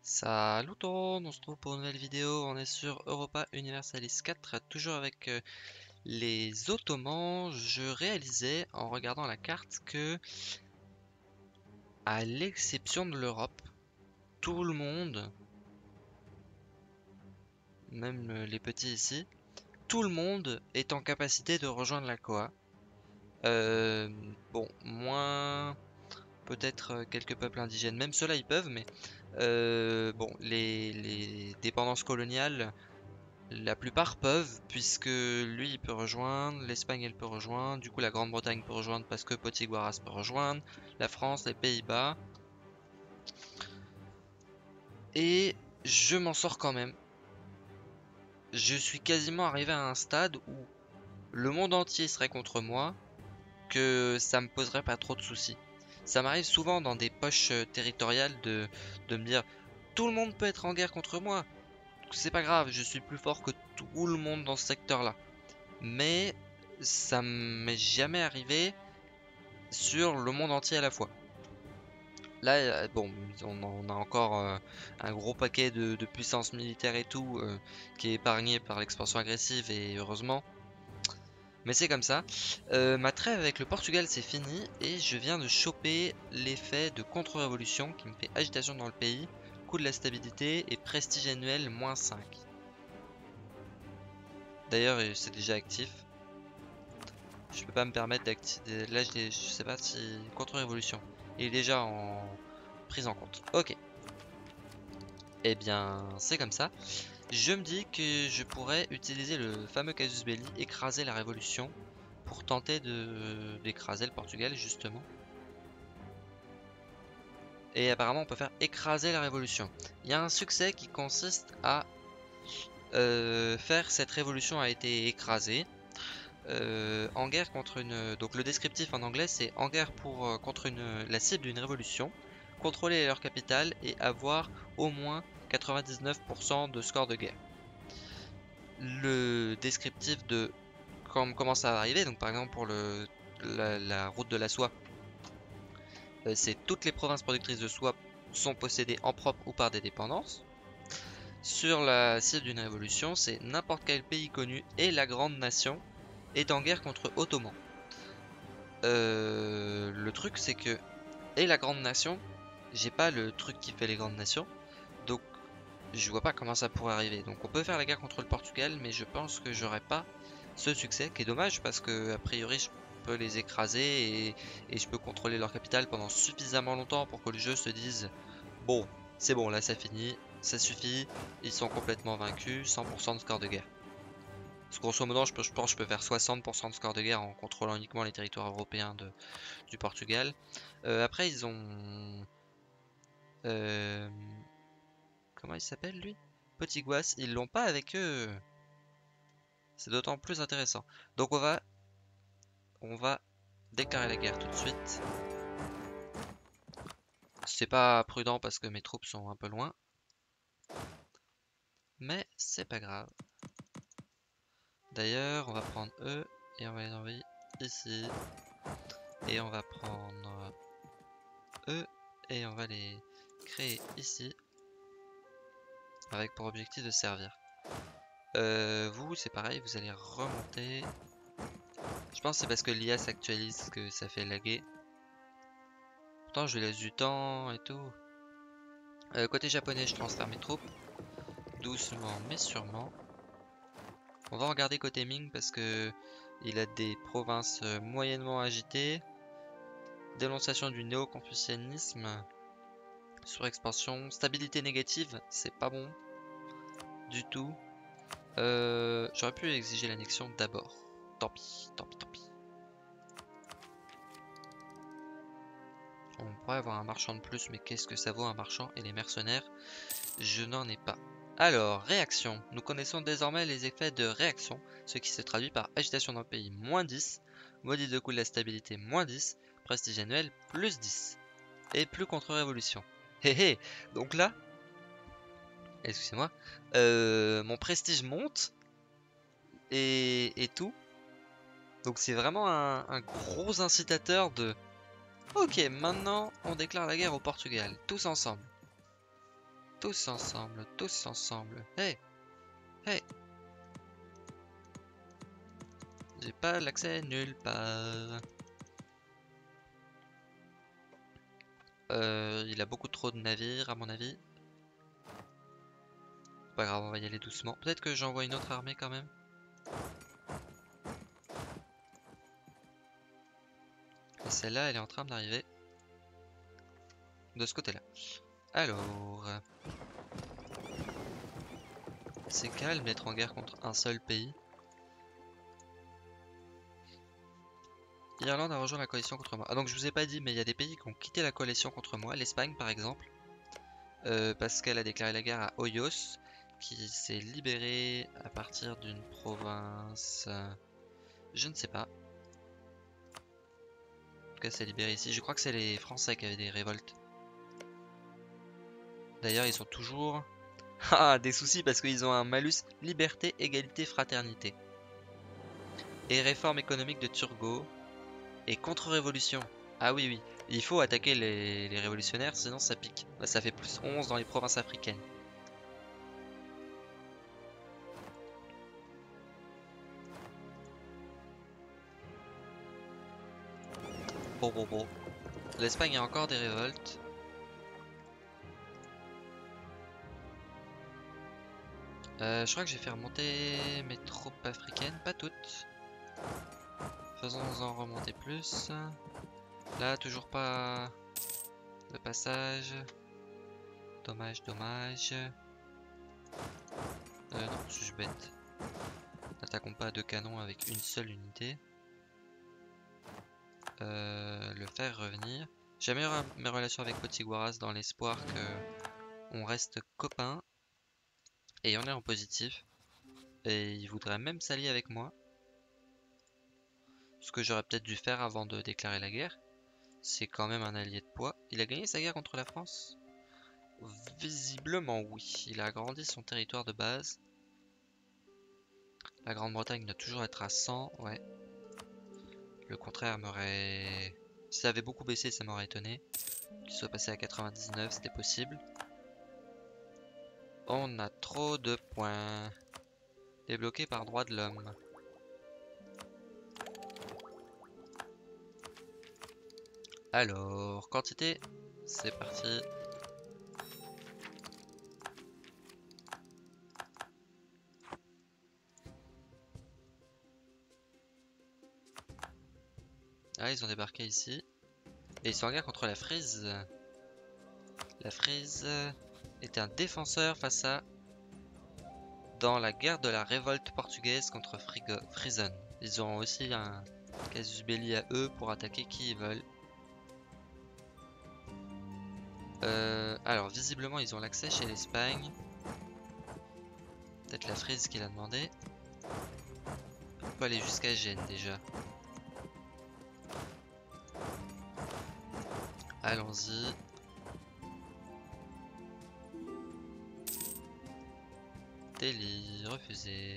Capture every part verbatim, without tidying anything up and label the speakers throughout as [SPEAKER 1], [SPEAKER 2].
[SPEAKER 1] Salut tout le monde, on se trouve pour une nouvelle vidéo, on est sur Europa Universalis quatre, toujours avec euh, les Ottomans. Je réalisais en regardant la carte que, à l'exception de l'Europe, tout le monde, même euh, les petits ici, tout le monde est en capacité de rejoindre la C O A. Euh, bon, moins peut-être euh, quelques peuples indigènes, même ceux-là ils peuvent, mais euh, bon, les, les dépendances coloniales. La plupart peuvent, puisque lui il peut rejoindre, l'Espagne elle peut rejoindre, du coup la Grande-Bretagne peut rejoindre parce que Potiguaras peut rejoindre, la France, les Pays-Bas. Et je m'en sors quand même. Je suis quasiment arrivé à un stade où le monde entier serait contre moi, que ça me poserait pas trop de soucis. Ça m'arrive souvent dans des poches euh, territoriales de, de me dire tout le monde peut être en guerre contre moi. C'est pas grave, je suis plus fort que tout le monde dans ce secteur-là. Mais ça m'est jamais arrivé sur le monde entier à la fois. Là, euh, bon, on, on a encore euh, un gros paquet de, de puissance militaire et tout euh, qui est épargné par l'expansion agressive et heureusement. Mais c'est comme ça. Euh, ma trêve avec le Portugal c'est fini et je viens de choper l'effet de contre-révolution qui me fait agitation dans le pays, coût de la stabilité et prestige annuel moins cinq. D'ailleurs, euh, c'est déjà actif. Je peux pas me permettre d'activer. Là, je, je sais pas si. Contre-révolution. Il est déjà en prise en compte. Ok. Eh bien, c'est comme ça. Je me dis que je pourrais utiliser le fameux casus belli, écraser la révolution, pour tenter de d'écraser le Portugal, justement. Et apparemment, on peut faire écraser la révolution. Il y a un succès qui consiste à euh, faire cette révolution a été écrasée. Euh, en guerre contre une. Donc le descriptif en anglais c'est en guerre pour euh, contre une la cible d'une révolution, contrôler leur capitale et avoir au moins quatre-vingt-dix-neuf pour cent de score de guerre. Le descriptif de quand comment ça va arriver, donc par exemple pour le la, la route de la soie, euh, c'est toutes les provinces productrices de soie sont possédées en propre ou par des dépendances. Sur la cible d'une révolution, c'est n'importe quel pays connu et la grande nation est en guerre contre Ottoman. Euh, le truc c'est que et la grande nation, j'ai pas le truc qui fait les grandes nations, donc je vois pas comment ça pourrait arriver. Donc on peut faire la guerre contre le Portugal, mais je pense que j'aurai pas ce succès, qui est dommage parce que a priori je peux les écraser et, et je peux contrôler leur capitale pendant suffisamment longtemps pour que le jeu se dise bon, c'est bon là ça finit, ça suffit, ils sont complètement vaincus, cent pour cent de score de guerre. Parce que grosso modo, je, peux, je pense que je peux faire soixante pour cent de score de guerre en contrôlant uniquement les territoires européens de, du Portugal. Euh, après, ils ont... Euh, comment il s'appelle, lui? Potiguas. Ils l'ont pas avec eux. C'est d'autant plus intéressant. Donc on va... On va déclarer la guerre tout de suite. C'est pas prudent parce que mes troupes sont un peu loin. Mais c'est pas grave. D'ailleurs, on va prendre eux et on va les envoyer ici. Et on va prendre eux et on va les créer ici. Avec pour objectif de servir. Euh, vous, c'est pareil, vous allez remonter. Je pense que c'est parce que l'I A s'actualise que ça fait laguer. Pourtant, je lui laisse du temps et tout. Euh, côté japonais, je transfère mes troupes. Doucement, mais sûrement. On va regarder côté Ming parce que il a des provinces moyennement agitées. Dénonciation du néo-confucianisme. Surexpansion. Stabilité négative, c'est pas bon. Du tout. Euh, J'aurais pu exiger l'annexion d'abord. Tant pis, tant pis, tant pis. On pourrait avoir un marchand de plus, mais qu'est-ce que ça vaut un marchand et les mercenaires? Je n'en ai pas. Alors, réaction. Nous connaissons désormais les effets de réaction, ce qui se traduit par agitation d'un pays moins dix, maudit de coût de la stabilité moins dix, prestige annuel plus dix, et plus contre-révolution. Hé hé. Donc là, excusez-moi, euh, mon prestige monte, et, et tout. Donc c'est vraiment un, un gros incitateur de... Ok, maintenant on déclare la guerre au Portugal, tous ensemble. Tous ensemble, tous ensemble. Hey, hey. J'ai pas l'accès nulle part. Euh, il a beaucoup trop de navires à mon avis. Pas grave, on va y aller doucement. Peut-être que j'envoie une autre armée quand même. Et celle-là, elle est en train d'arriver. De ce côté-là. Alors... C'est calme d'être en guerre contre un seul pays. L'Irlande a rejoint la coalition contre moi. Ah donc je vous ai pas dit, mais il y a des pays qui ont quitté la coalition contre moi. L'Espagne par exemple. Euh, parce qu'elle a déclaré la guerre à Hoyos. Qui s'est libérée à partir d'une province... Je ne sais pas. En tout cas, c'est libéré ici. Je crois que c'est les Français qui avaient des révoltes. D'ailleurs, ils sont toujours... Ah, des soucis parce qu'ils ont un malus liberté, égalité, fraternité. Et réforme économique de Turgot. Et contre-révolution. Ah oui, oui. Il faut attaquer les, les révolutionnaires, sinon ça pique. Bah, ça fait plus onze dans les provinces africaines. Bon, bon, bon. L'Espagne a encore des révoltes. Euh, je crois que je vais faire monter mes troupes africaines, pas toutes. Faisons-en remonter plus. Là, toujours pas le passage. Dommage, dommage. Euh, non, suis-je bête. N'attaquons pas deux canons avec une seule unité. Euh, le faire revenir. J'améliore mes relations avec Potiguaras dans l'espoir que on reste copains. Et on est en positif. Et il voudrait même s'allier avec moi. Ce que j'aurais peut-être dû faire avant de déclarer la guerre. C'est quand même un allié de poids. Il a gagné sa guerre contre la France? Visiblement oui. Il a agrandi son territoire de base. La Grande-Bretagne doit toujours être à cent, ouais. Le contraire m'aurait... Si ça avait beaucoup baissé, ça m'aurait étonné. Qu'il soit passé à quatre-vingt-dix-neuf, c'était possible. On a trop de points. Débloqué par droit de l'homme. Alors, quantité, c'est parti. Ah, ils ont débarqué ici. Et ils sont en guerre contre la Frise. La Frise était un défenseur face à... Dans la guerre de la révolte portugaise contre Frigo... Frison. Ils auront aussi un casus belli à eux pour attaquer qui ils veulent. Euh, alors, visiblement, ils ont l'accès chez l'Espagne. Peut-être la Frise qui l'a demandé. On peut aller jusqu'à Gênes déjà. Allons-y. Delhi, refusé.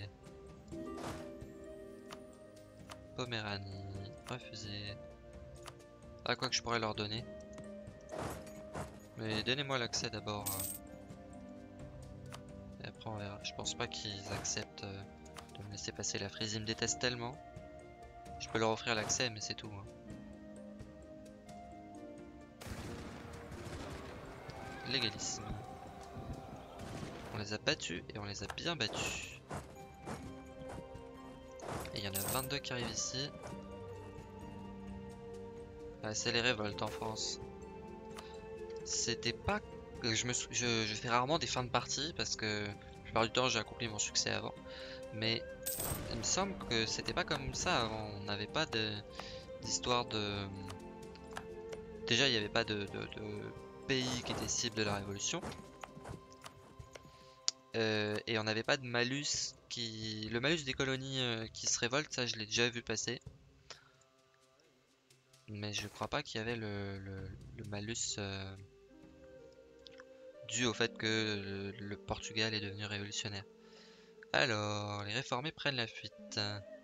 [SPEAKER 1] Poméranie, refusé. Ah, quoi que je pourrais leur donner. Mais donnez-moi l'accès d'abord. Et après on verra. Je pense pas qu'ils acceptent de me laisser passer la Frise. Ils me détestent tellement. Je peux leur offrir l'accès, mais c'est tout. Hein. Légalisme. On les a battus et on les a bien battus. Et il y en a vingt-deux qui arrivent ici. Ah, c'est les révoltes en France. C'était pas... Je, me sou... je, je fais rarement des fins de partie parce que la plupart du temps j'ai accompli mon succès avant. Mais il me semble que c'était pas comme ça avant. On n'avait pas d'histoire de... de... Déjà il n'y avait pas de, de, de pays qui était cible de la révolution. Euh, et on n'avait pas de malus qui... Le malus des colonies euh, qui se révoltent, ça je l'ai déjà vu passer. Mais je crois pas qu'il y avait le, le, le malus euh, dû au fait que le, le Portugal est devenu révolutionnaire. Alors, les réformés prennent la fuite.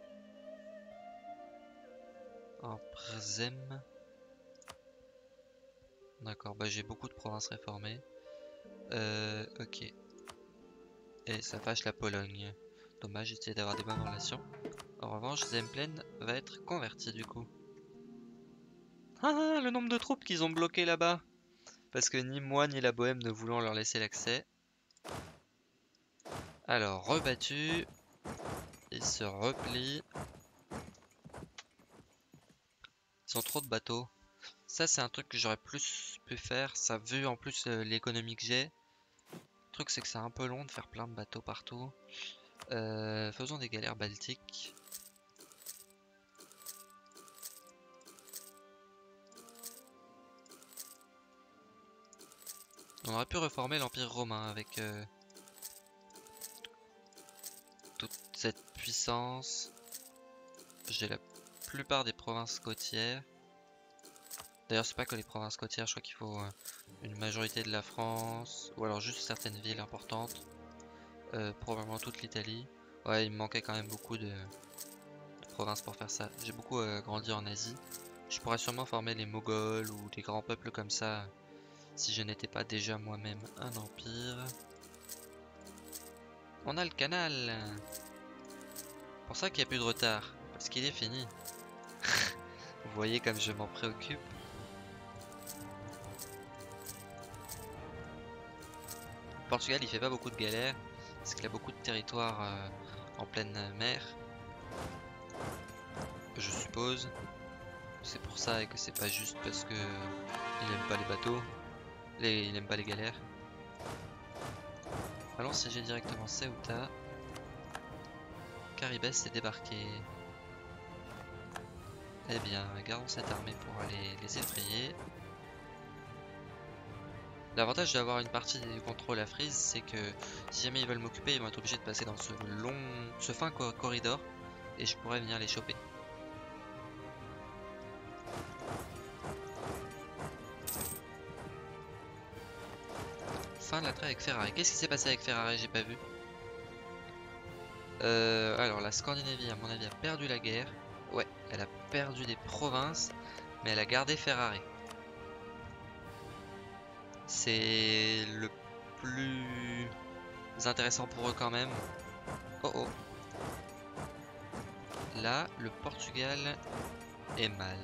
[SPEAKER 1] En Przem. D'accord, bah j'ai beaucoup de provinces réformées. Euh, ok. Et ça fâche la Pologne. Dommage, j'essayais d'avoir des bonnes relations. En revanche, Zemplén va être converti du coup. Ah, le nombre de troupes qu'ils ont bloquées là-bas. Parce que ni moi ni la Bohème ne voulons leur laisser l'accès. Alors, rebattu. Ils se replient. Ils ont trop de bateaux. Ça, c'est un truc que j'aurais plus pu faire. Ça, vu en plus euh, l'économie que j'ai. Le truc, c'est que c'est un peu long de faire plein de bateaux partout. Euh, faisons des galères baltiques. On aurait pu reformer l'Empire romain avec euh, toute cette puissance. J'ai la plupart des provinces côtières. D'ailleurs, c'est pas que les provinces côtières, je crois qu'il faut euh, une majorité de la France, ou alors juste certaines villes importantes. Euh, probablement toute l'Italie. Ouais, il me manquait quand même beaucoup de, de provinces pour faire ça. J'ai beaucoup euh, grandi en Asie. Je pourrais sûrement former les Moghols ou des grands peuples comme ça si je n'étais pas déjà moi-même un empire. On a le canal. Pour ça qu'il n'y a plus de retard, parce qu'il est fini. Vous voyez comme je m'en préoccupe. Le Portugal, il fait pas beaucoup de galères, parce qu'il a beaucoup de territoires euh, en pleine mer. Je suppose. C'est pour ça et que c'est pas juste parce que il aime pas les bateaux. Les, il aime pas les galères. Allons siéger directement Ceuta. Caribes est débarqué. Eh bien, gardons cette armée pour aller les effrayer. L'avantage d'avoir une partie du contrôle à Frise, c'est que si jamais ils veulent m'occuper, ils vont être obligés de passer dans ce long, ce fin cor corridor, et je pourrais venir les choper. Fin de la trêve avec Ferrari. Qu'est-ce qui s'est passé avec Ferrari? J'ai pas vu. Euh, alors, la Scandinavie, à mon avis, a perdu la guerre. Ouais, elle a perdu des provinces, mais elle a gardé Ferrari. C'est le plus intéressant pour eux quand même. Oh oh. Là, le Portugal est mal.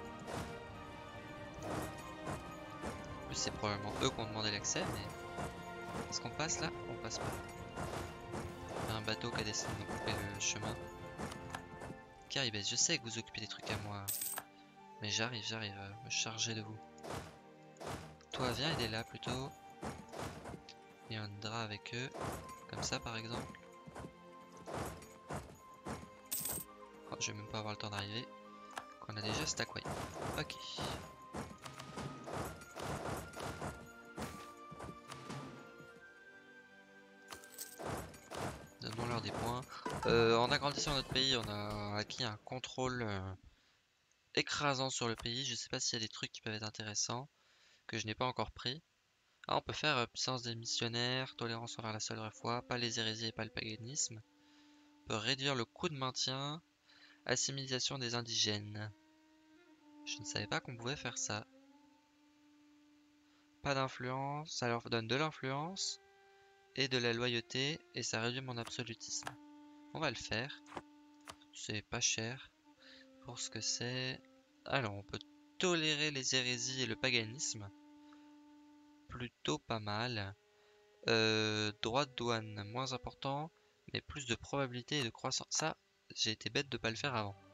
[SPEAKER 1] En plus, c'est probablement eux qui ont demandé l'accès, mais est-ce qu'on passe là? On passe pas. Il y a un bateau qui a décidé de me couper le chemin. Caribes, je sais que vous occupez des trucs à moi, mais j'arrive, j'arrive à me charger de vous. Toi, viens aider là plutôt. Et on ira avec eux, comme ça par exemple. Oh, je vais même pas avoir le temps d'arriver. Qu'on a déjà Stackway. Ok. Donnons-leur des points. Euh, en agrandissant notre pays, on a acquis un contrôle euh, écrasant sur le pays. Je sais pas s'il y a des trucs qui peuvent être intéressants que je n'ai pas encore pris. Ah, on peut faire euh, puissance des missionnaires, tolérance envers la seule vraie foi, pas les hérésies et pas le paganisme. On peut réduire le coût de maintien, assimilation des indigènes. Je ne savais pas qu'on pouvait faire ça. Pas d'influence, ça leur donne de l'influence et de la loyauté et ça réduit mon absolutisme. On va le faire. C'est pas cher pour ce que c'est. Alors, on peut tolérer les hérésies et le paganisme. Plutôt pas mal. Euh, droit de douane, moins important, mais plus de probabilité et de croissance. Ça, j'ai été bête de pas le faire avant.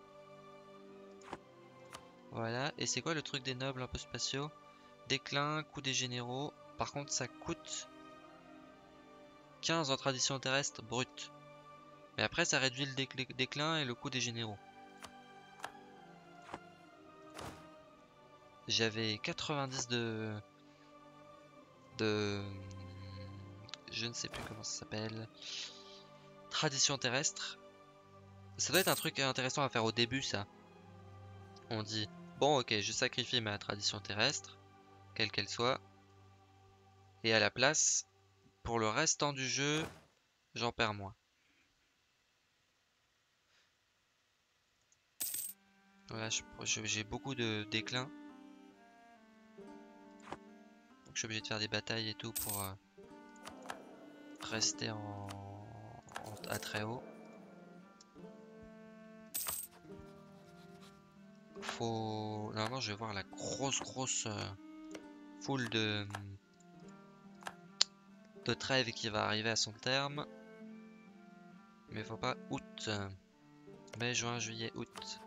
[SPEAKER 1] Voilà, et c'est quoi le truc des nobles un peu spatiaux? Déclin, coût des généraux. Par contre, ça coûte quinze en tradition terrestre brute. Mais après, ça réduit le déclin et le coût des généraux. J'avais quatre-vingt-dix de... de... Je ne sais plus comment ça s'appelle. Tradition terrestre. Ça doit être un truc intéressant à faire au début, ça. On dit, bon ok, je sacrifie ma tradition terrestre, quelle qu'elle soit. Et à la place, pour le restant du jeu, j'en perds moins. Voilà, j'ai beaucoup de déclin. Donc je suis obligé de faire des batailles et tout pour euh, rester en, en à très haut. Faut normalement je vais voir la grosse grosse euh, foule de de trêve qui va arriver à son terme. Mais faut pas août, mai, juin, juillet, août.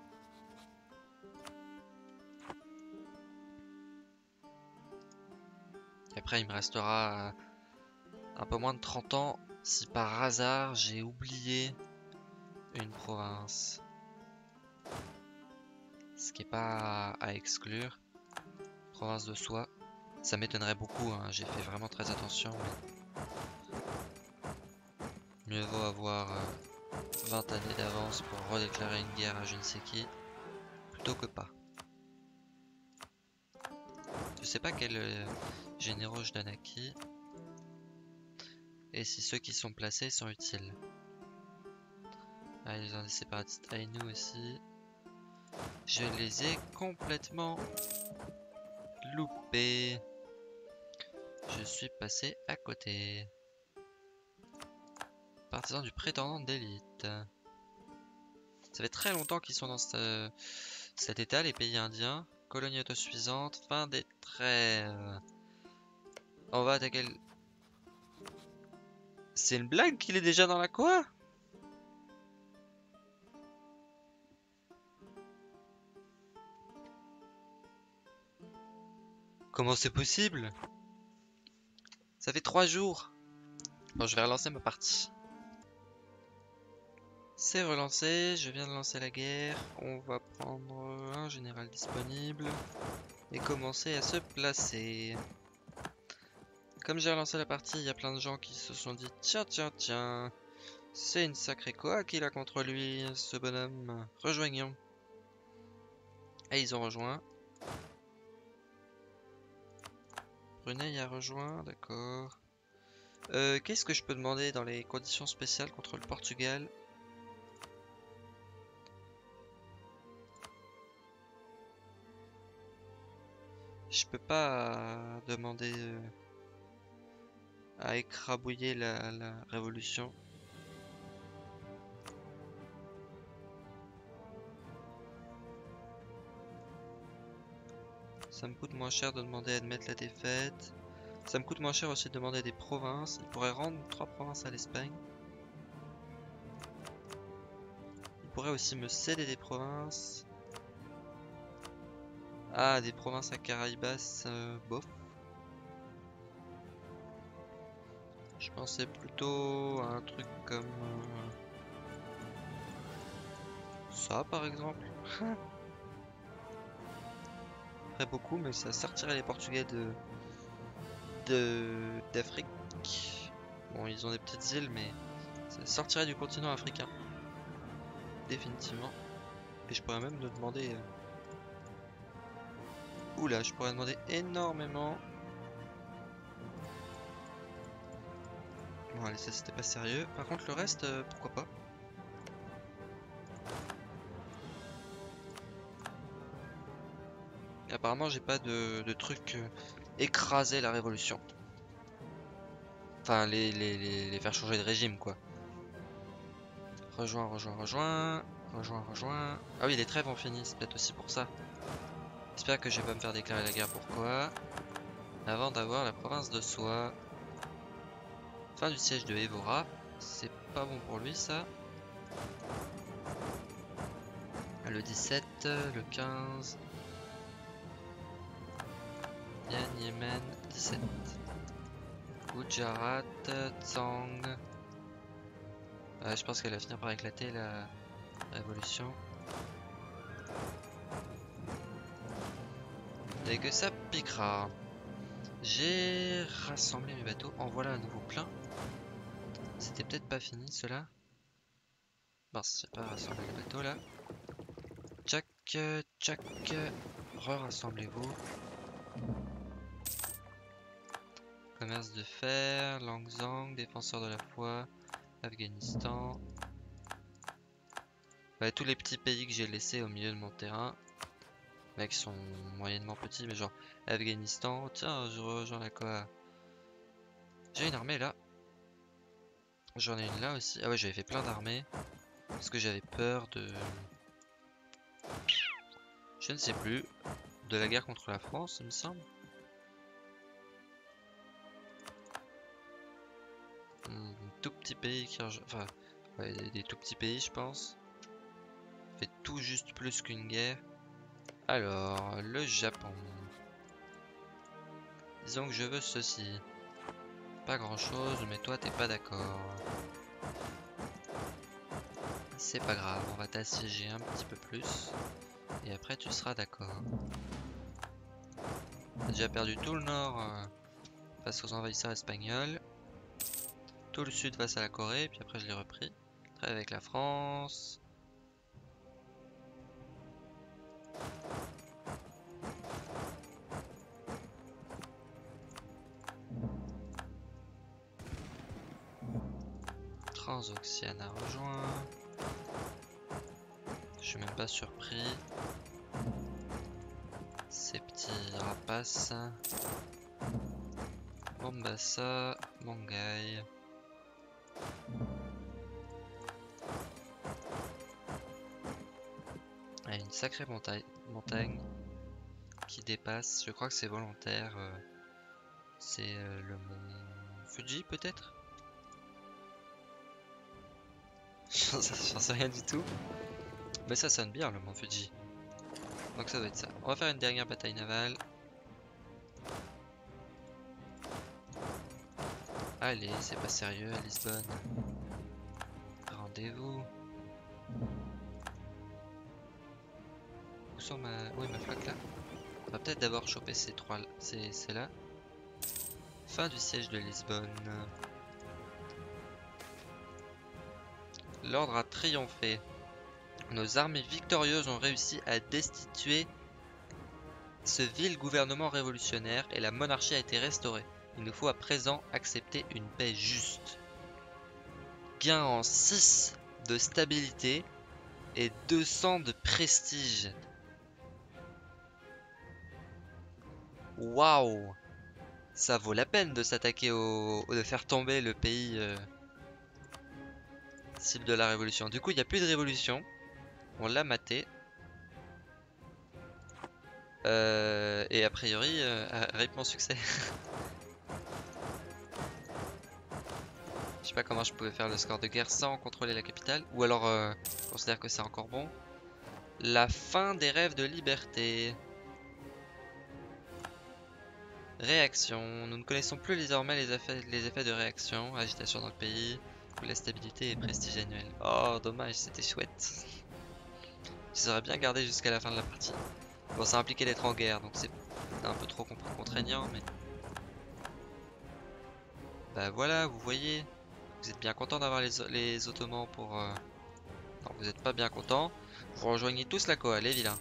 [SPEAKER 1] Et après il me restera un peu moins de trente ans si par hasard j'ai oublié une province. Ce qui est pas à exclure. Province de Soie. Ça m'étonnerait beaucoup, hein. J'ai fait vraiment très attention. Mais mieux vaut avoir euh, vingt années d'avance pour redéclarer une guerre à je ne sais qui, plutôt que pas. Je sais pas quel euh, généraux je donne à qui. Et si ceux qui sont placés sont utiles. Ah, ils ont des séparatistes Ainu aussi. Je les ai complètement loupés. Je suis passé à côté. Partisans du prétendant d'élite. Ça fait très longtemps qu'ils sont dans ce, cet état, les pays indiens. Colonie autosuffisante, fin des trêves. On va attaquer le... C'est une blague qu'il est déjà dans la quoi? Comment c'est possible? Ça fait trois jours. Bon, je vais relancer ma partie. C'est relancé, je viens de lancer la guerre. On va prendre un général disponible et commencer à se placer. Comme j'ai relancé la partie, il y a plein de gens qui se sont dit tiens, tiens, tiens, c'est une sacrée quoi qu'il a contre lui, ce bonhomme. Rejoignons. Et ils ont rejoint. Brunei a rejoint, d'accord. Euh, Qu'est-ce que je peux demander dans les conditions spéciales contre le Portugal? Je peux pas demander euh, à écrabouiller la, la révolution. Ça me coûte moins cher de demander à admettre la défaite. Ça me coûte moins cher aussi de demander des provinces. Il pourrait rendre trois provinces à l'Espagne. Il pourrait aussi me céder des provinces. Ah, des provinces à Caraïbas, euh, bof. Je pensais plutôt à un truc comme euh, ça par exemple. Très beaucoup, mais ça sortirait les Portugais de de d'Afrique. Bon, ils ont des petites îles, mais ça sortirait du continent africain. Définitivement. Et je pourrais même me demander... Euh... Oula, je pourrais demander énormément. Bon, allez, ça c'était pas sérieux. Par contre, le reste, euh, pourquoi pas. Et apparemment, j'ai pas de, de truc euh, écraser la révolution. Enfin, les, les, les, les faire changer de régime, quoi. Rejoins, rejoins, rejoins. Rejoins, rejoins. Ah oui, les trêves ont fini, c'est peut-être aussi pour ça. J'espère que je vais pas me faire déclarer la guerre. Pourquoi? Avant d'avoir la province de Soie. Fin du siège de Évora. C'est pas bon pour lui, ça. Le dix-sept, le quinze. Yan, Yemen, dix-sept. Gujarat, Tsang. Euh, je pense qu'elle va finir par éclater la révolution. Et que ça piquera. J'ai rassemblé mes bateaux. En voilà un nouveau plein. C'était peut-être pas fini cela. Mince, j'ai pas rassemblé les bateaux là. Tchac, tchac. Re-rassemblez-vous. Commerce de fer, Langzang, défenseur de la foi, Afghanistan. Ouais, tous les petits pays que j'ai laissés au milieu de mon terrain. Mecs sont moyennement petits, mais genre Afghanistan. Tiens, je rejoins la quoi. J'ai une armée là. J'en ai une là aussi. Ah ouais, j'avais fait plein d'armées. Parce que j'avais peur de... Je ne sais plus. De la guerre contre la France, il me semble. Un tout petit pays qui... Enfin, ouais, des, des tout petits pays, je pense. Fait tout juste plus qu'une guerre. Alors, le Japon. Disons que je veux ceci. Pas grand chose, mais toi t'es pas d'accord. C'est pas grave, on va t'assiéger un petit peu plus. Et après tu seras d'accord. J'ai déjà perdu tout le nord euh, face aux envahisseurs espagnols. Tout le sud face à la Corée, puis après je l'ai repris. Très avec la France. Transoxiane a rejoint. Je suis même pas surpris. Ces petits rapaces. Mombasa, Mongaï. Ah, une sacrée montagne, montagne qui dépasse. Je crois que c'est volontaire. euh, C'est euh, le mont Fuji peut-être. J'en sais rien du tout. Mais ça sonne bien le mont Fuji. Donc ça doit être ça. On va faire une dernière bataille navale. Allez, c'est pas sérieux à Lisbonne. Rendez-vous. Où sont ma... Où est ma flotte là? On va peut-être d'abord choper ces trois... C'est là. Fin du siège de Lisbonne. L'ordre a triomphé. Nos armées victorieuses ont réussi à destituer ce vil gouvernement révolutionnaire et la monarchie a été restaurée. Il nous faut à présent accepter une paix juste. Gain en six de stabilité et deux cents de prestige. Waouh! Ça vaut la peine de s'attaquer au... de faire tomber le pays euh, cible de la révolution. Du coup, il n'y a plus de révolution. On l'a maté. Euh, et a priori, euh, rip mon succès. Je sais pas comment je pouvais faire le score de guerre sans contrôler la capitale. Ou alors, euh, je considère que c'est encore bon. La fin des rêves de liberté. Réaction. Nous ne connaissons plus désormais les effets, les effets de réaction. Agitation dans le pays. La stabilité et prestige annuel. Oh, dommage, c'était chouette. Je les aurais bien gardé jusqu'à la fin de la partie. Bon, ça impliquait d'être en guerre, donc c'est un peu trop contraignant, mais... Bah voilà, vous voyez. Vous êtes bien content d'avoir les, les Ottomans pour... Euh... Non, vous n'êtes pas bien content. Vous rejoignez tous la coal, les vilains.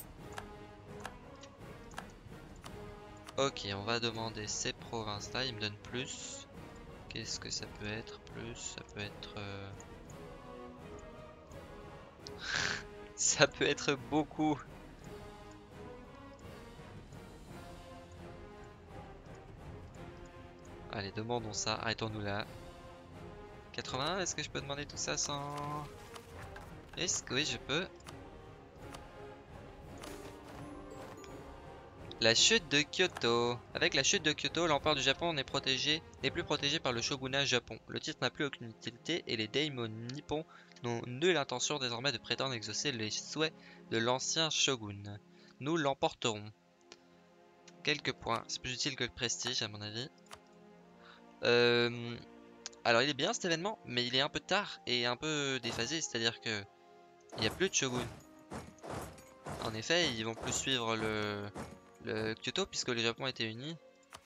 [SPEAKER 1] Ok, on va demander ces provinces-là. Ils me donnent plus. Qu'est-ce que ça peut être? Plus, ça peut être... Euh... ça peut être beaucoup. Allez, demandons ça. Arrêtons-nous là. quatre-vingt-un, est-ce que je peux demander tout ça sans... Est-ce que oui, je peux. La chute de Kyoto. Avec la chute de Kyoto, l'empire du Japon n'est protégé, n'est plus protégé par le shogunat Japon. Le titre n'a plus aucune utilité et les daimons nippons n'ont nulle intention désormais de prétendre exaucer les souhaits de l'ancien shogun. Nous l'emporterons. Quelques points. C'est plus utile que le prestige à mon avis. Euh... Alors il est bien cet événement, mais il est un peu tard et un peu déphasé, c'est-à-dire que il n'y a plus de shogun. En effet, ils vont plus suivre le... le Kyoto puisque le Japon était uni.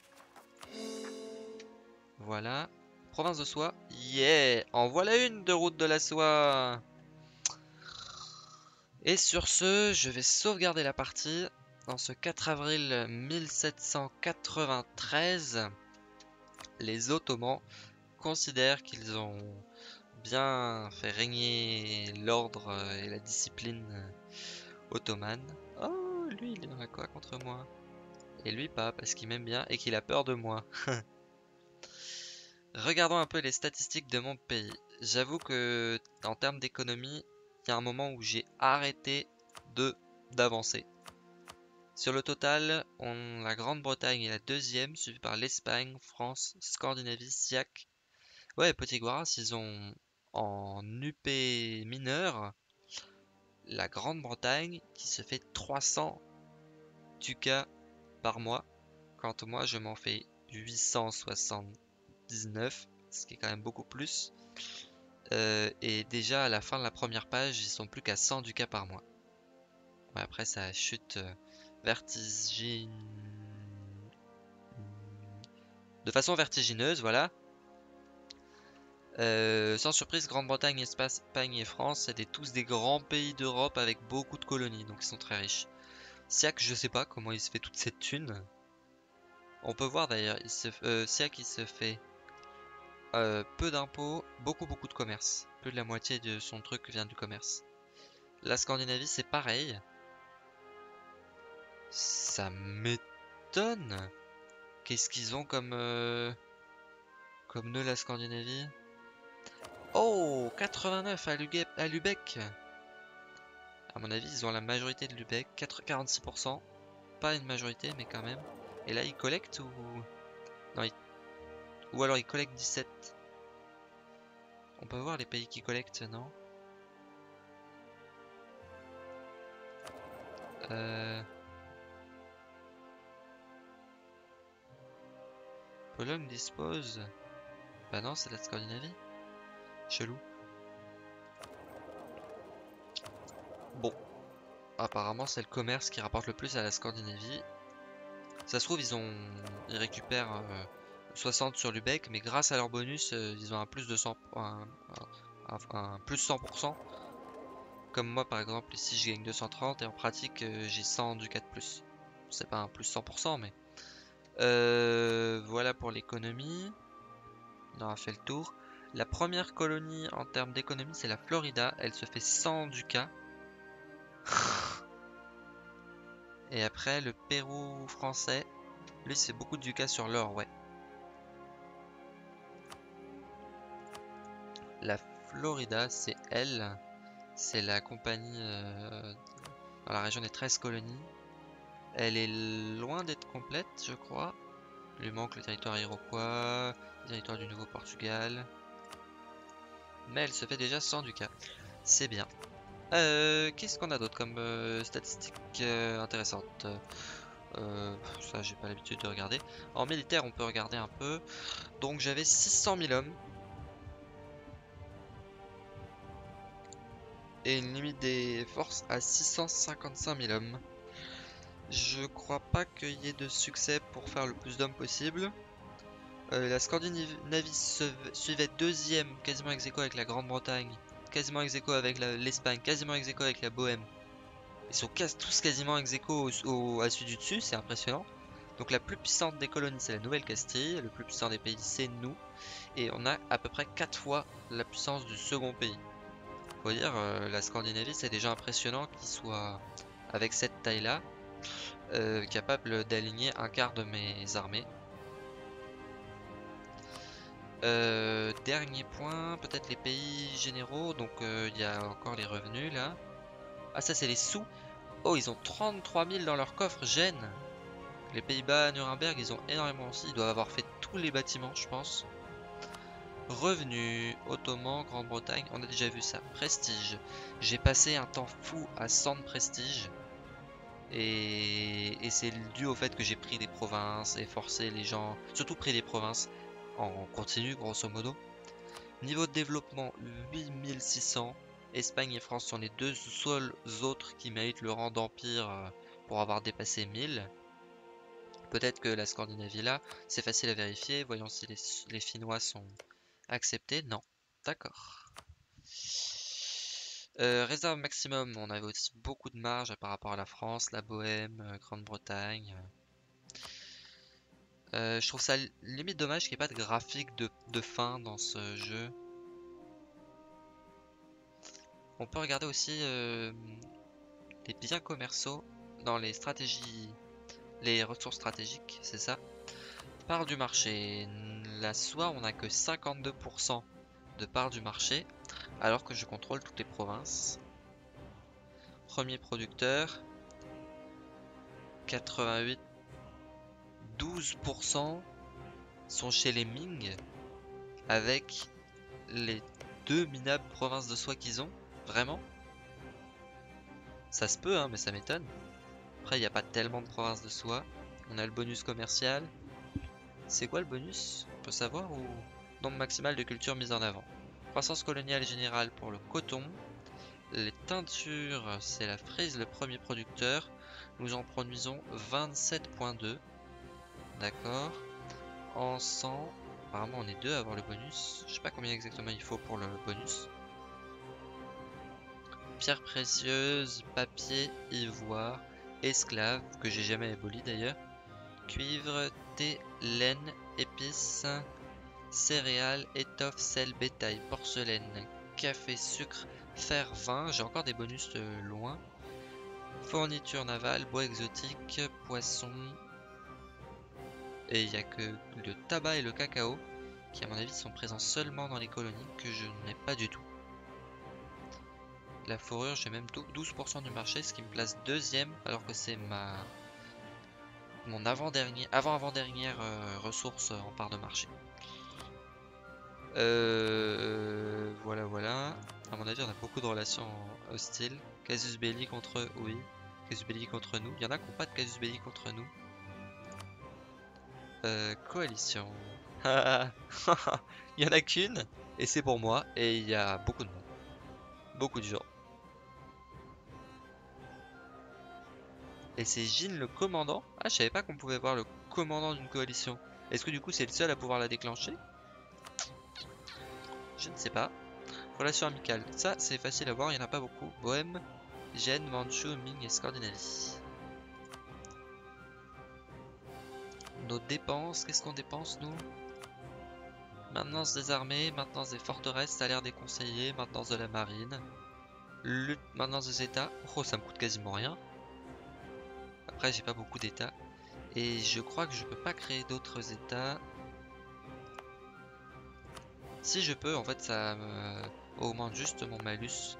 [SPEAKER 1] Voilà. Province de soie. Yeah! En voilà une de route de la soie. Et sur ce, je vais sauvegarder la partie. En ce quatre avril mille sept cent quatre-vingt-treize, les Ottomans considèrent qu'ils ont bien fait régner l'ordre et la discipline ottomane. Oh, lui, il a quoi contre moi? Et lui pas, parce qu'il m'aime bien et qu'il a peur de moi. Regardons un peu les statistiques de mon pays. J'avoue que en termes d'économie, il y a un moment où j'ai arrêté de d'avancer. Sur le total, on, la Grande-Bretagne est la deuxième, suivie par l'Espagne, France, Scandinavie, Siak. Ouais, Petit Guaras, ils ont en U P mineur la Grande-Bretagne qui se fait trois cents ducats par mois, quand moi je m'en fais huit cent soixante-dix-neuf, ce qui est quand même beaucoup plus. Euh, et déjà à la fin de la première page, ils sont plus qu'à cent ducats par mois. Ouais, après ça chute euh, vertigine... de façon vertigineuse, voilà. Euh, sans surprise, Grande-Bretagne, Espagne et France, c'est des, tous des grands pays d'Europe avec beaucoup de colonies, donc ils sont très riches. Siak, je sais pas comment il se fait toute cette thune. On peut voir d'ailleurs, il se, euh, Siak il se fait euh, peu d'impôts, beaucoup beaucoup de commerce. Plus de la moitié de son truc vient du commerce. La Scandinavie c'est pareil. Ça m'étonne. Qu'est-ce qu'ils ont comme euh, comme nœud la Scandinavie? Oh, quatre-vingt-neuf à, Lugue- à Lubeck. À mon avis, ils ont la majorité de Lubeck, quarante-six pour cent. Pas une majorité, mais quand même. Et là, ils collectent ou... Non, ils... ou alors ils collectent dix-sept. On peut voir les pays qui collectent, non? Euh... Pologne dispose... Bah non, c'est la Scandinavie. Chelou. Bon. Apparemment, c'est le commerce qui rapporte le plus à la Scandinavie. Ça se trouve, ils ont... Ils récupèrent euh, soixante sur Lubeck, mais grâce à leur bonus, euh, ils ont un plus de cent... Un, un, un- un plus cent pour cent. Comme moi par exemple, ici je gagne deux cent trente et en pratique euh, j'ai cent ducats de plus. C'est pas un plus cent pour cent mais... Euh, voilà pour l'économie. On aura fait le tour. La première colonie en termes d'économie c'est la Florida. Elle se fait cent ducats. Et après le Pérou français. Lui c'est beaucoup de ducats sur l'or, ouais. La Florida c'est elle. C'est la compagnie euh, dans la région des treize colonies. Elle est loin d'être complète je crois. Il lui manque le territoire iroquois, le territoire du Nouveau-Portugal. Mais elle se fait déjà cent ducats. C'est bien. Euh, Qu'est-ce qu'on a d'autre comme euh, statistiques euh, intéressantes? euh, Ça, j'ai pas l'habitude de regarder. En militaire, on peut regarder un peu. Donc, j'avais six cent mille hommes. Et une limite des forces à six cent cinquante-cinq mille hommes. Je crois pas qu'il y ait de succès pour faire le plus d'hommes possible. Euh, la Scandinavie se suivait deuxième, quasiment ex aequo avec la Grande-Bretagne, quasiment ex aequo avec l'Espagne, quasiment ex aequo avec la Bohème. Ils sont quasi, tous quasiment ex aequo au, au, à celui du dessus, c'est impressionnant. Donc la plus puissante des colonies c'est la Nouvelle-Castille, le plus puissant des pays c'est nous, et on a à peu près quatre fois la puissance du second pays. Faut dire, euh, la Scandinavie c'est déjà impressionnant qu'ils soient avec cette taille là, euh, capable d'aligner un quart de mes armées. Euh, dernier point, peut-être les pays généraux. Donc il euh, y a encore les revenus là. Ah ça c'est les sous. Oh ils ont trente-trois mille dans leur coffre, Gênes. Les Pays-Bas, Nuremberg, ils ont énormément aussi. Ils doivent avoir fait tous les bâtiments je pense. Revenus, Ottoman, Grande-Bretagne, on a déjà vu ça. Prestige. J'ai passé un temps fou à cent de prestige. Et, et c'est dû au fait que j'ai pris des provinces et forcé les gens, surtout pris des provinces en continu grosso modo. Niveau de développement, huit mille six cents. Espagne et France sont les deux seuls autres qui méritent le rang d'empire euh, pour avoir dépassé mille. Peut-être que la Scandinavie là, c'est facile à vérifier. Voyons si les, les Finnois sont acceptés. Non. D'accord. Euh, réserve maximum, on avait aussi beaucoup de marge par rapport à la France, la Bohème, euh, Grande-Bretagne. Euh, je trouve ça limite dommage qu'il n'y ait pas de graphique de, de fin dans ce jeu. On peut regarder aussi euh, les biens commerciaux. dans les stratégies, les ressources stratégiques, c'est ça. Part du marché. La soie, on n'a que cinquante-deux pour cent de part du marché, alors que je contrôle toutes les provinces. Premier producteur, quatre-vingt-huit, douze pour cent sont chez les Ming, avec les deux minables provinces de soie qu'ils ont. Vraiment? Ça se peut, hein, mais ça m'étonne. Après, il n'y a pas tellement de provinces de soie. On a le bonus commercial. C'est quoi le bonus? On peut savoir, ou nombre maximal de cultures mises en avant. Croissance coloniale générale pour le coton. Les teintures, c'est la frise le premier producteur. Nous en produisons vingt-sept virgule deux. D'accord. En sang, apparemment on est deux à avoir le bonus. Je sais pas combien exactement il faut pour le bonus. Pierres précieuses, papier, ivoire, esclave, que j'ai jamais aboli d'ailleurs. Cuivre, thé, laine, épices, céréales, étoffes, sel, bétail, porcelaine, café, sucre, fer, vin. J'ai encore des bonus de loin. Fourniture navale, bois exotique, poisson. Et il n'y a que le tabac et le cacao qui à mon avis sont présents seulement dans les colonies que je n'ai pas du tout. La fourrure, j'ai même douze pour cent du marché, ce qui me place deuxième alors que c'est ma mon avant-dernier avant-avant-dernière euh, ressource en part de marché. Euh, voilà, voilà. À mon avis, on a beaucoup de relations hostiles. Casus belli contre eux, oui. Casus belli contre nous. Il y en a qui n'ont pas de casus belli contre nous. Euh, coalition. Il y en a qu'une, et c'est pour moi, et il y a beaucoup de monde. Beaucoup de gens. Et c'est Jin le commandant. Ah, je savais pas qu'on pouvait voir le commandant d'une coalition. Est-ce que du coup c'est le seul à pouvoir la déclencher? Je ne sais pas. Relation amicale. Ça, c'est facile à voir, il n'y en a pas beaucoup. Bohème, Gênes, Manchu, Ming et Scandinavie. Nos dépenses, qu'est-ce qu'on dépense nous? Maintenance des armées, maintenance des forteresses, salaire des conseillers, maintenance de la marine, lutte, maintenance des états. Oh, ça me coûte quasiment rien. Après, j'ai pas beaucoup d'états. Et je crois que je peux pas créer d'autres états. Si je peux, en fait, ça me augmente juste mon malus.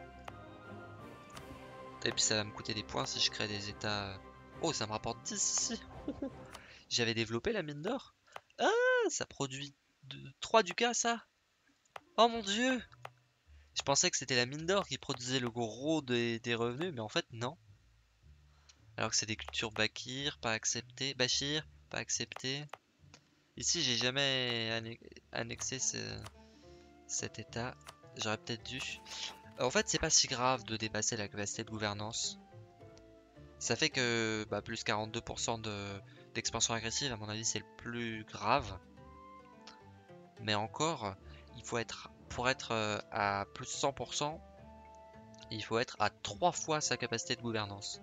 [SPEAKER 1] Et puis ça va me coûter des points si je crée des états. Oh, ça me rapporte dix ici. J'avais développé la mine d'or. Ah, ça produit de... trois ducats, ça. Oh mon dieu. Je pensais que c'était la mine d'or qui produisait le gros des, des revenus, mais en fait, non. Alors que c'est des cultures Bakir, pas accepté. Bachir, pas accepté. Ici, j'ai jamais annexé ce... cet état. J'aurais peut-être dû. En fait, c'est pas si grave de dépasser la capacité de gouvernance. Ça fait que bah, plus quarante-deux pour cent de d'expansion agressive, à mon avis, c'est le plus grave. Mais encore, il faut être pour être euh, à plus cent pour cent, il faut être à trois fois sa capacité de gouvernance.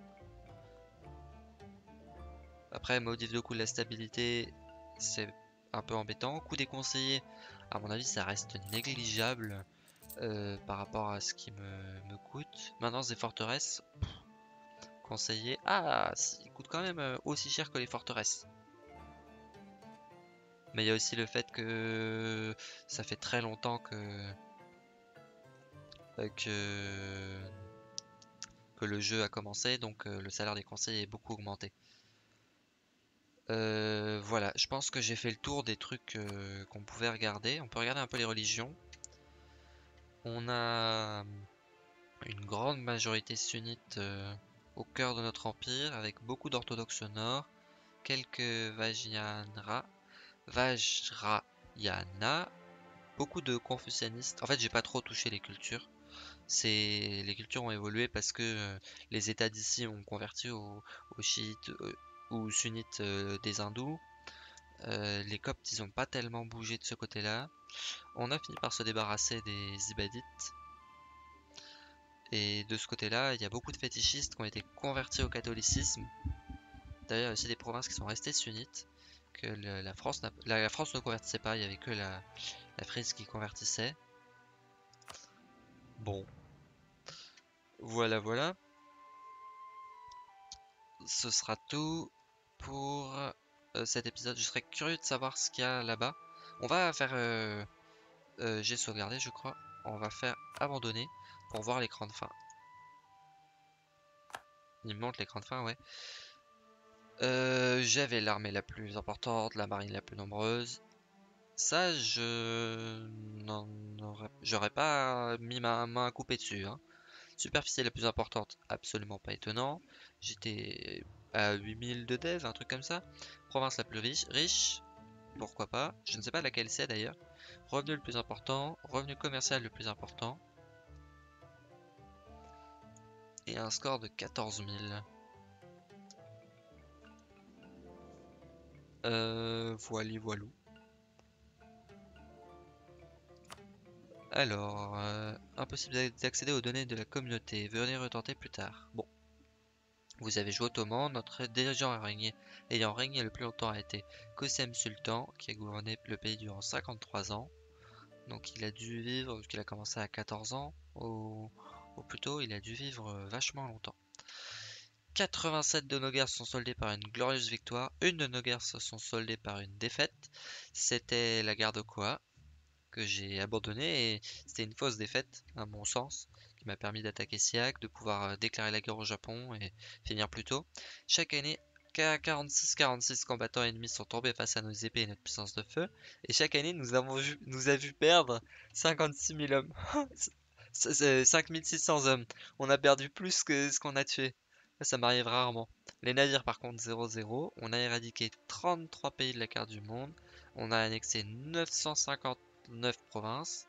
[SPEAKER 1] Après, modif de coût de la stabilité, c'est un peu embêtant. Coût des conseillers, à mon avis, ça reste négligeable euh, par rapport à ce qui me, me coûte. Maintenance des forteresses, pff, conseiller. Ah, il coûte quand même euh, aussi cher que les forteresses. Mais il y a aussi le fait que ça fait très longtemps que euh, que, que le jeu a commencé, donc euh, le salaire des conseillers est beaucoup augmenté. Euh, voilà, je pense que j'ai fait le tour des trucs euh, qu'on pouvait regarder. On peut regarder un peu les religions. On a une grande majorité sunnite euh, au cœur de notre empire, avec beaucoup d'orthodoxes au nord, quelques Vajrayana, Vajrayana, beaucoup de confucianistes. En fait, j'ai pas trop touché les cultures. C'est les cultures ont évolué parce que euh, les États d'ici ont converti aux, aux chiites euh, ou sunnites euh, des hindous. Euh, les coptes, ils ont pas tellement bougé de ce côté-là. On a fini par se débarrasser des ibadites. Et de ce côté-là, il y a beaucoup de fétichistes qui ont été convertis au catholicisme. D'ailleurs, il y a aussi des provinces qui sont restées sunnites, que le- la France, n'a- la, la France ne convertissait pas, il y avait que la, la Frise qui convertissait. Bon, voilà, voilà. ce sera tout pour euh, cet épisode. Je serais curieux de savoir ce qu'il y a là-bas. On va faire... Euh, euh, j'ai sauvegardé, je crois. On va faire abandonner pour voir l'écran de fin. Il me montre l'écran de fin, ouais. Euh, j'avais l'armée la plus importante, la marine la plus nombreuse. Ça, je n'en aurais... J'aurais pas mis ma main à couper dessus, hein. Superficie la plus importante, absolument pas étonnant. J'étais à huit mille de dev, un truc comme ça. Province la plus riche, riche, pourquoi pas. Je ne sais pas laquelle c'est d'ailleurs. Revenu le plus important, revenu commercial le plus important. Et un score de quatorze mille. Euh, voili voilou. Alors, euh, impossible d'accéder aux données de la communauté. Venez retenter plus tard. Bon. Vous avez joué ottoman, notre dirigeant régné, ayant régné le plus longtemps a été Kösem Sultan, qui a gouverné le pays durant cinquante-trois ans. Donc il a dû vivre, parce qu'il a commencé à quatorze ans, ou, ou plutôt il a dû vivre vachement longtemps. quatre-vingt-sept de nos guerres sont soldées par une glorieuse victoire, une de nos guerres se sont soldées par une défaite. C'était la guerre de Koa, que j'ai abandonnée, et c'était une fausse défaite, à mon sens, qui m'a permis d'attaquer Siak, de pouvoir déclarer la guerre au Japon et finir plus tôt. Chaque année, quarante-six quarante-six combattants ennemis sont tombés face à nos épées et notre puissance de feu, et chaque année nous avons vu, nous a vu perdre cinquante-six mille hommes. cinq mille six cents hommes. On a perdu plus que ce qu'on a tué. Ça m'arrive rarement. Les navires par contre zéro zéro. On a éradiqué trente-trois pays de la carte du monde. On a annexé neuf cent cinquante-neuf provinces.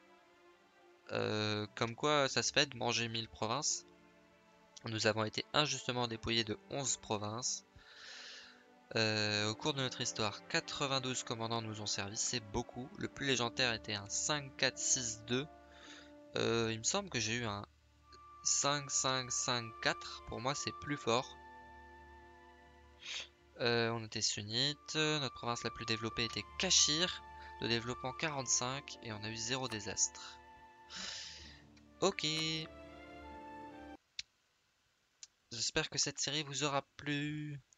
[SPEAKER 1] Euh, comme quoi ça se fait de manger mille provinces. Nous avons été injustement dépouillés de onze provinces. Euh, au cours de notre histoire, quatre-vingt-douze commandants nous ont servi, c'est beaucoup. Le plus légendaire était un cinq quatre six deux. Euh, il me semble que j'ai eu un cinq cinq cinq quatre. Pour moi, c'est plus fort. Euh, on était sunnite. Notre province la plus développée était Cachir, de développement quarante-cinq, et on a eu zéro désastre. Ok. J'espère que cette série vous aura plu.